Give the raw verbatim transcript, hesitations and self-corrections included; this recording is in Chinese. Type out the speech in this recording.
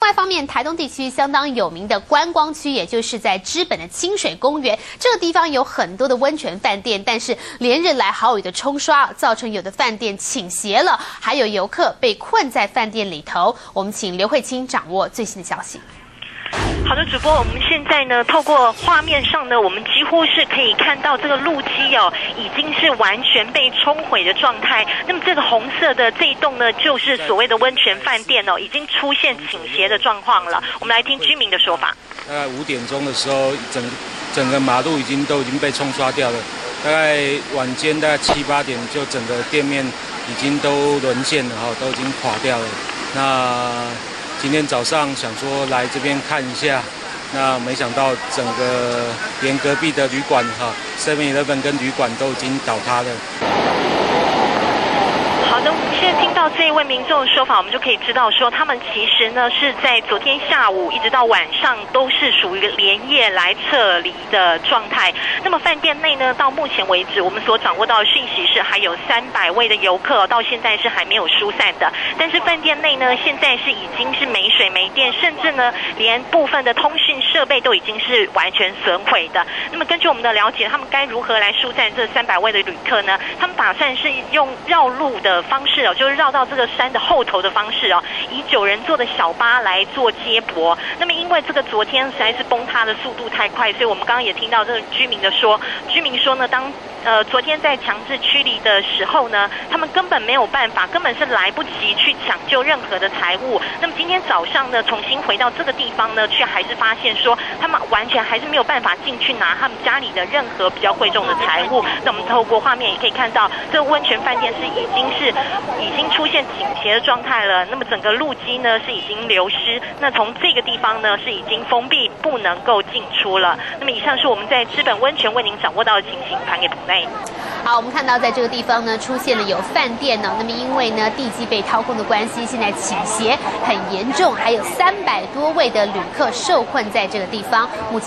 外一方面，台东地区相当有名的观光区，也就是在知本的清水公园，这个地方有很多的温泉饭店，但是连日来豪雨的冲刷，造成有的饭店倾斜了，还有游客被困在饭店里头。我们请刘慧清掌握最新的消息。 好的，主播，我们现在呢，透过画面上呢，我们几乎是可以看到这个路基哦，已经是完全被冲毁的状态。那么这个红色的这一栋呢，就是所谓的温泉饭店哦，已经出现倾斜的状况了。我们来听居民的说法。 大概五点钟的时候，整整个马路已经都已经被冲刷掉了。大概晚间大概七八点，就整个店面已经都沦陷了哈，都已经垮掉了。那 今天早上想说来这边看一下，那没想到整个连隔壁的旅馆哈 ，seven eleven 跟旅馆都已经倒塌了。 好的，我们现在听到这一位民众的说法，我们就可以知道说，他们其实呢是在昨天下午一直到晚上都是属于连夜来撤离的状态。那么饭店内呢，到目前为止，我们所掌握到的讯息是还有三百位的游客，到现在是还没有疏散的。但是饭店内呢，现在是已经是没水没电，甚至呢连部分的通讯设备都已经是完全损毁的。那么根据我们的了解，他们该如何来疏散这三百位的旅客呢？他们打算是用绕路的 方式哦，就是绕到这个山的后头的方式哦，以九人座的小巴来做接驳。那么因为这个昨天实在是崩塌的速度太快，所以我们刚刚也听到这个居民的说，居民说呢，当 呃，昨天在强制驱离的时候呢，他们根本没有办法，根本是来不及去抢救任何的财物。那么今天早上呢，重新回到这个地方呢，却还是发现说，他们完全还是没有办法进去拿他们家里的任何比较贵重的财物。那我们透过画面也可以看到，这个温泉饭店是已经是已经出现倾斜的状态了。那么整个路基呢是已经流失，那从这个地方呢是已经封闭，不能够进出了。那么以上是我们在知本温泉为您掌握到的情形，传给棚内。 好，我们看到在这个地方呢，出现了有饭店呢。那么因为呢地基被掏空的关系，现在倾斜很严重，还有三百多位的旅客受困在这个地方。目前